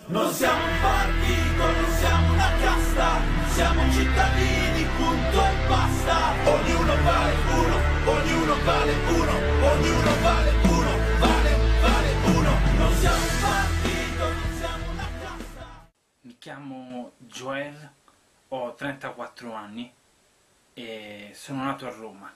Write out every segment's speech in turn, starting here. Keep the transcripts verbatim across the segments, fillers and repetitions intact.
Non siamo un partito, non siamo una casta, siamo cittadini, punto e basta. Ognuno vale uno, ognuno vale uno, ognuno vale uno, vale, vale uno. Non siamo un partito, non siamo una casta. Mi chiamo Joel, ho trentaquattro anni e sono nato a Roma.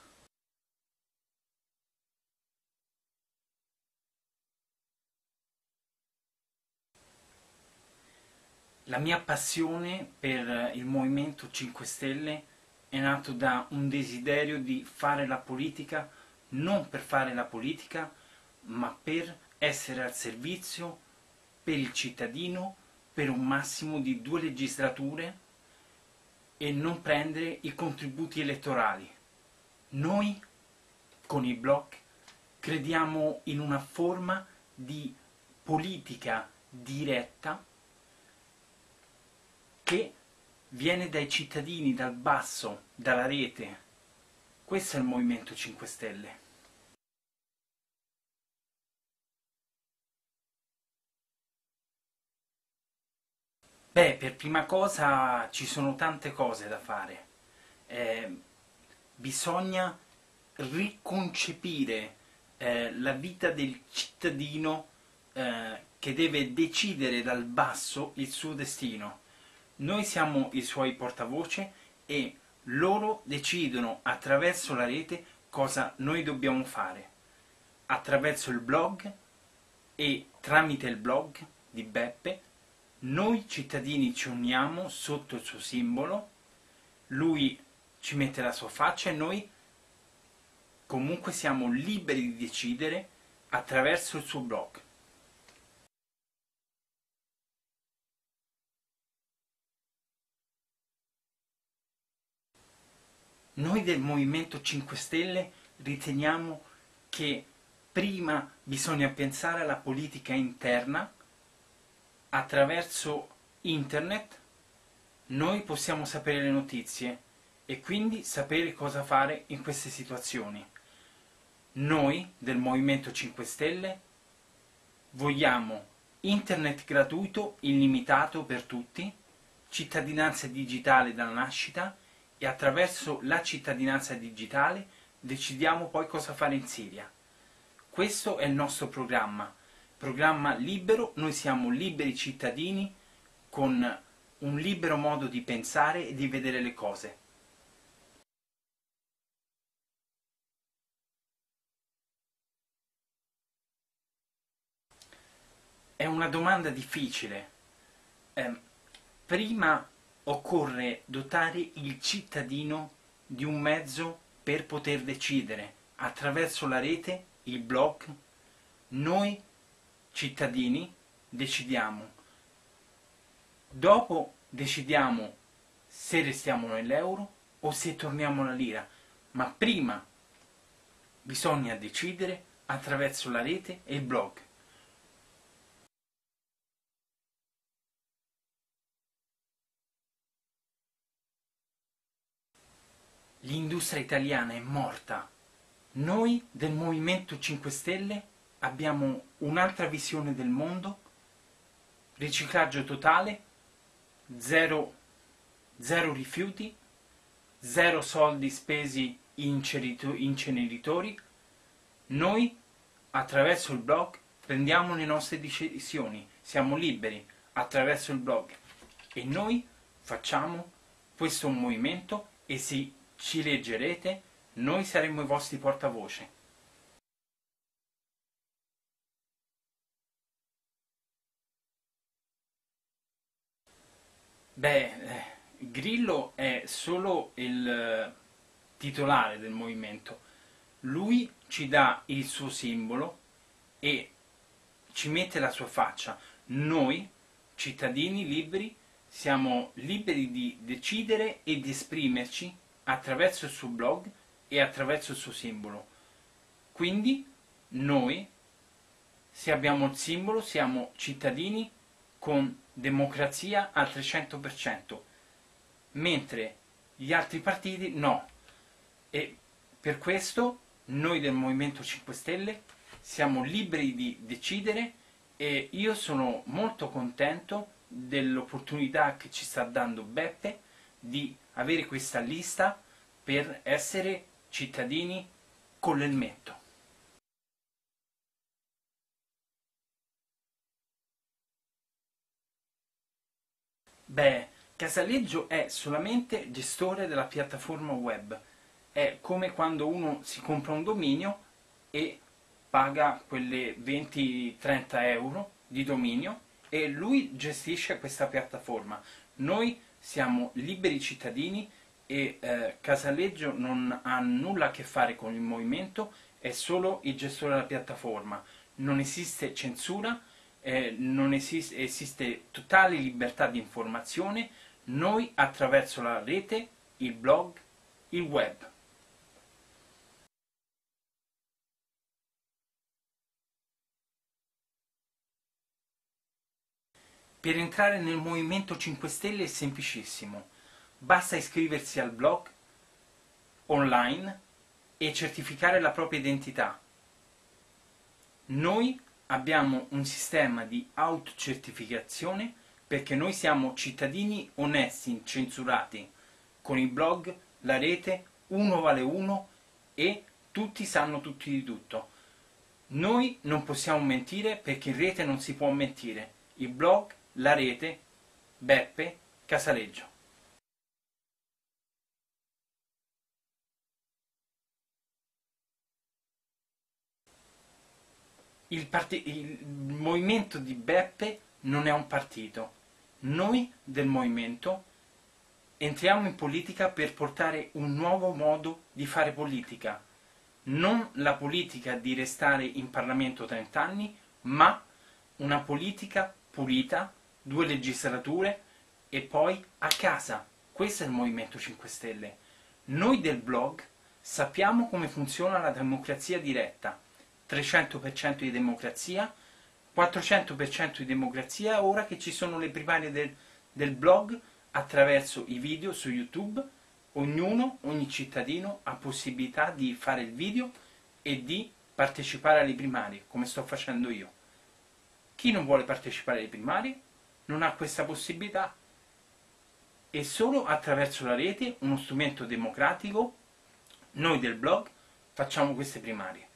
La mia passione per il Movimento cinque Stelle è nato da un desiderio di fare la politica non per fare la politica, ma per essere al servizio per il cittadino per un massimo di due legislature e non prendere i contributi elettorali. Noi, con i blog, crediamo in una forma di politica diretta che viene dai cittadini, dal basso, dalla rete. Questo è il Movimento cinque Stelle. Beh, per prima cosa ci sono tante cose da fare. Eh, bisogna riconcepire eh, la vita del cittadino eh, che deve decidere dal basso il suo destino. Noi siamo i suoi portavoce e loro decidono attraverso la rete cosa noi dobbiamo fare. Attraverso il blog e tramite il blog di Beppe, noi cittadini ci uniamo sotto il suo simbolo, lui ci mette la sua faccia e noi comunque siamo liberi di decidere attraverso il suo blog. Noi del Movimento cinque Stelle riteniamo che prima bisogna pensare alla politica interna. Attraverso internet noi possiamo sapere le notizie e quindi sapere cosa fare in queste situazioni. Noi del Movimento cinque Stelle vogliamo internet gratuito, illimitato per tutti, cittadinanza digitale dalla nascita e attraverso la cittadinanza digitale decidiamo poi cosa fare in Siria. Questo è il nostro programma. Programma libero, noi siamo liberi cittadini con un libero modo di pensare e di vedere le cose. È una domanda difficile. Eh, prima occorre dotare il cittadino di un mezzo per poter decidere. Attraverso la rete, il blog, noi cittadini decidiamo. Dopo decidiamo se restiamo nell'euro o se torniamo alla lira, ma prima bisogna decidere attraverso la rete e il blog. L'industria italiana è morta. Noi del Movimento cinque Stelle abbiamo un'altra visione del mondo, riciclaggio totale, zero, zero rifiuti, zero soldi spesi in inceneritori. Noi attraverso il blog prendiamo le nostre decisioni, siamo liberi attraverso il blog e noi facciamo questo movimento e se ci leggerete noi saremo i vostri portavoce. Beh, Grillo è solo il titolare del movimento. Lui ci dà il suo simbolo e ci mette la sua faccia. Noi, cittadini liberi, siamo liberi di decidere e di esprimerci attraverso il suo blog e attraverso il suo simbolo. Quindi noi, se abbiamo il simbolo, siamo cittadini con democrazia al trecento per cento, mentre gli altri partiti no. E per questo noi del Movimento cinque Stelle siamo liberi di decidere e io sono molto contento dell'opportunità che ci sta dando Beppe di avere questa lista per essere cittadini con l'elmetto. Beh, Casaleggio è solamente gestore della piattaforma web. È come quando uno si compra un dominio e paga quelle venti trenta euro di dominio e lui gestisce questa piattaforma. Noi siamo liberi cittadini e eh, Casaleggio non ha nulla a che fare con il movimento, è solo il gestore della piattaforma. Non esiste censura, eh, non esiste, esiste totale libertà di informazione. Noi attraverso la rete, il blog, il web. Per entrare nel Movimento cinque Stelle è semplicissimo, basta iscriversi al blog online e certificare la propria identità. Noi abbiamo un sistema di autocertificazione perché noi siamo cittadini onesti, incensurati, con il blog, la rete, uno vale uno e tutti sanno tutti di tutto. Noi non possiamo mentire perché in rete non si può mentire. Il blog, la rete, Beppe, Casaleggio. Il, part- il movimento di Beppe non è un partito. Noi del movimento entriamo in politica per portare un nuovo modo di fare politica. Non la politica di restare in Parlamento trenta anni, ma una politica pulita, due legislature e poi a casa. Questo è il Movimento cinque Stelle. Noi del blog sappiamo come funziona la democrazia diretta. trecento per cento di democrazia, quattrocento per cento di democrazia ora che ci sono le primarie del, del blog attraverso i video su YouTube. Ognuno, ogni cittadino ha possibilità di fare il video e di partecipare alle primarie, come sto facendo io. Chi non vuole partecipare alle primarie non ha questa possibilità. E solo attraverso la rete, uno strumento democratico, noi del blog facciamo queste primarie.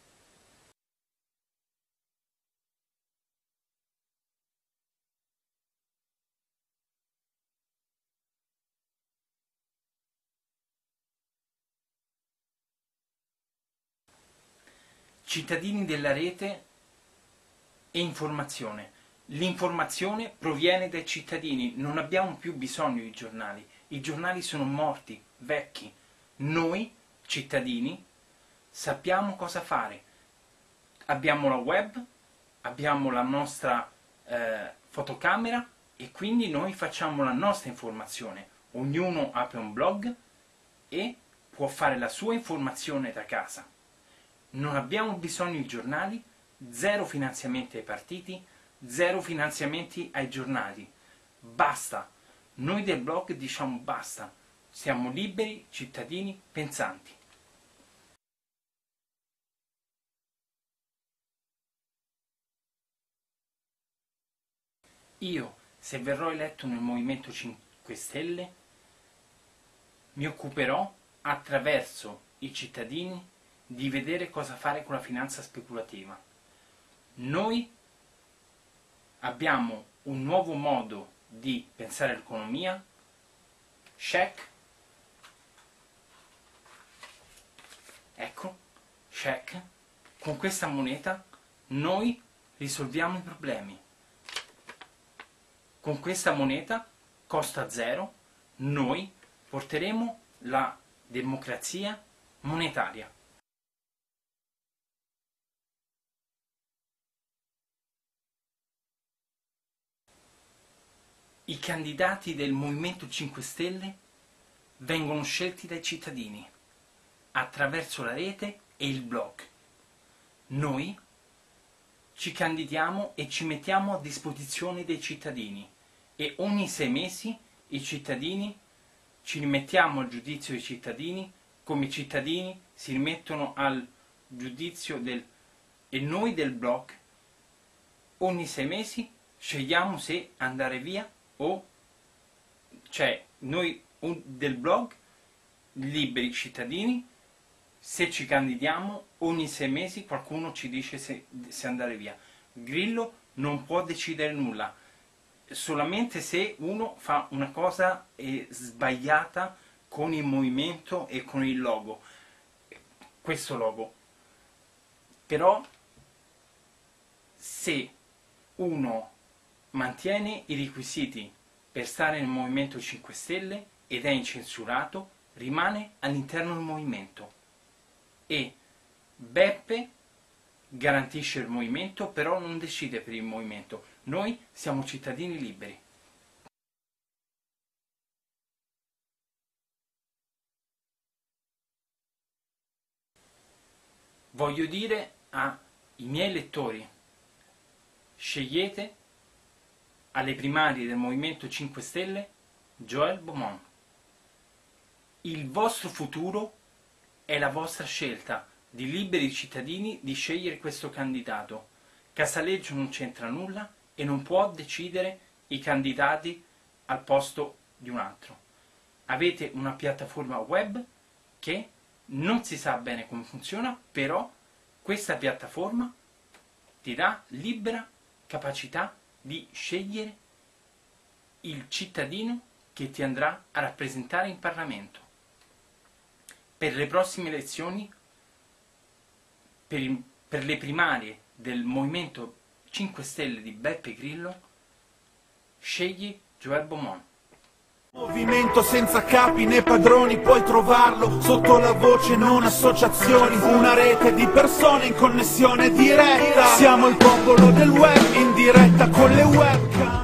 Cittadini della rete e informazione. L'informazione proviene dai cittadini, non abbiamo più bisogno di giornali. I giornali sono morti, vecchi. Noi, cittadini, sappiamo cosa fare. Abbiamo la web, abbiamo la nostra eh, fotocamera e quindi noi facciamo la nostra informazione. Ognuno apre un blog e può fare la sua informazione da casa. Non abbiamo bisogno di giornali, zero finanziamenti ai partiti, zero finanziamenti ai giornali. Basta. Noi del blog diciamo basta. Siamo liberi, cittadini, pensanti. Io, se verrò eletto nel Movimento cinque Stelle, mi occuperò attraverso i cittadini di vedere cosa fare con la finanza speculativa. Noi abbiamo un nuovo modo di pensare all'economia, check, ecco, check, con questa moneta noi risolviamo i problemi. Con questa moneta, costa zero, noi porteremo la democrazia monetaria. I candidati del Movimento cinque Stelle vengono scelti dai cittadini attraverso la rete e il blog. Noi ci candidiamo e ci mettiamo a disposizione dei cittadini e ogni sei mesi i cittadini ci rimettiamo al giudizio dei cittadini come i cittadini si rimettono al giudizio del... e noi del blog ogni sei mesi scegliamo se andare via o, cioè, noi del blog Liberi Cittadini, se ci candidiamo ogni sei mesi qualcuno ci dice se, se andare via. Grillo non può decidere nulla, solamente se uno fa una cosa eh, sbagliata con il movimento e con il logo, questo logo. Però se uno mantiene i requisiti per stare nel Movimento cinque Stelle ed è incensurato, rimane all'interno del movimento. E Beppe garantisce il movimento, però non decide per il movimento. Noi siamo cittadini liberi. Voglio dire ai miei lettori: scegliete alle primarie del Movimento cinque Stelle Joël Beaumont. Il vostro futuro è la vostra scelta di liberi cittadini di scegliere questo candidato. Casaleggio non c'entra nulla e non può decidere i candidati al posto di un altro. Avete una piattaforma web che non si sa bene come funziona, però questa piattaforma ti dà libera capacità di scegliere il cittadino che ti andrà a rappresentare in Parlamento. Per le prossime elezioni, per, il, per le primarie del Movimento cinque Stelle di Beppe Grillo, scegli Joël Beaumont. Movimento senza capi né padroni, puoi trovarlo sotto la voce non associazioni, una rete di persone in connessione diretta. Siamo il popolo del web in diretta con le webcam.